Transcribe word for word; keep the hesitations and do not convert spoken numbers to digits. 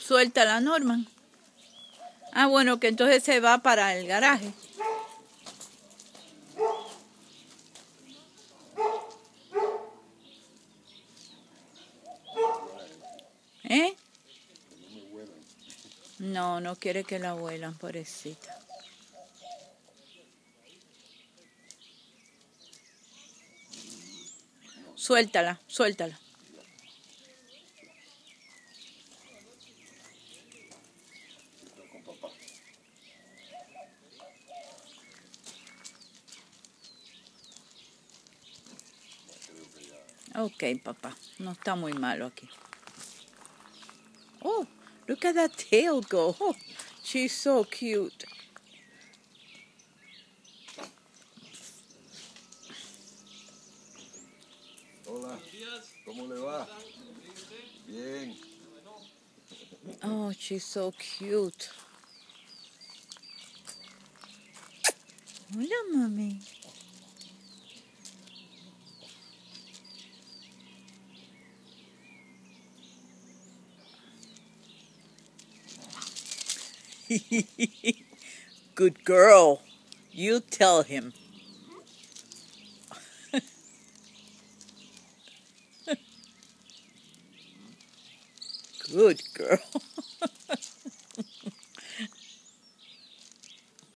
Suéltala, Norman. Ah, bueno, que entonces se va para el garaje. ¿Eh? No, no quiere que la huelan, pobrecita. Suéltala, suéltala. Ok, papá, no está muy malo aquí. Oh, look at that tail go. Oh, she's so cute. Hola, ¿cómo le va? Bien. Oh, she's so cute. Hola, mami. Good girl. You tell him. Good girl.